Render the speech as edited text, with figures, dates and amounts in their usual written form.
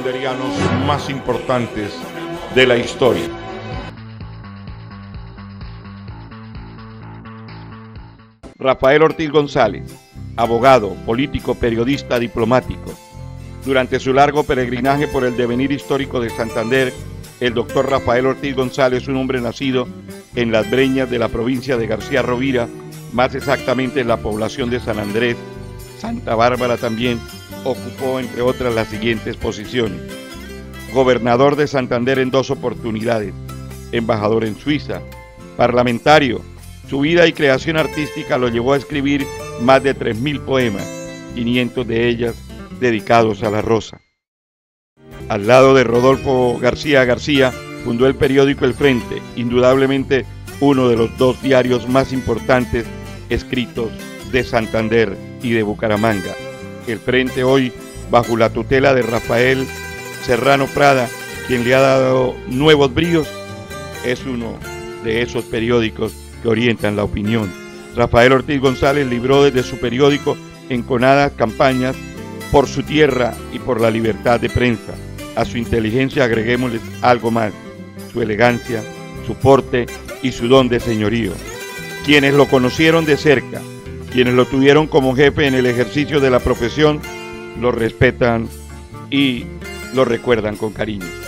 santanderianos más importantes de la historia. Rafael Ortiz González, abogado, político, periodista, diplomático. Durante su largo peregrinaje por el devenir histórico de Santander, el doctor Rafael Ortiz González, un hombre nacido en Las Breñas de la provincia de García Rovira, más exactamente en la población de San Andrés, Santa Bárbara también, ocupó entre otras las siguientes posiciones: gobernador de Santander en 2 oportunidades, embajador en Suiza, parlamentario. Su vida y creación artística lo llevó a escribir más de 3.000 poemas, 500 de ellas dedicados a la rosa. Al lado de Rodolfo García García, fundó el periódico El Frente, indudablemente uno de los 2 diarios más importantes escritos de Santander y de Bucaramanga. El Frente, hoy bajo la tutela de Rafael Serrano Prada, quien le ha dado nuevos bríos, es uno de esos periódicos que orientan la opinión. Rafael Ortiz González libró desde su periódico enconadas campañas por su tierra y por la libertad de prensa. A su inteligencia agreguémosle algo más: su elegancia, su porte y su don de señorío. Quienes lo conocieron de cerca, quienes lo tuvieron como jefe en el ejercicio de la profesión, lo respetan y lo recuerdan con cariño.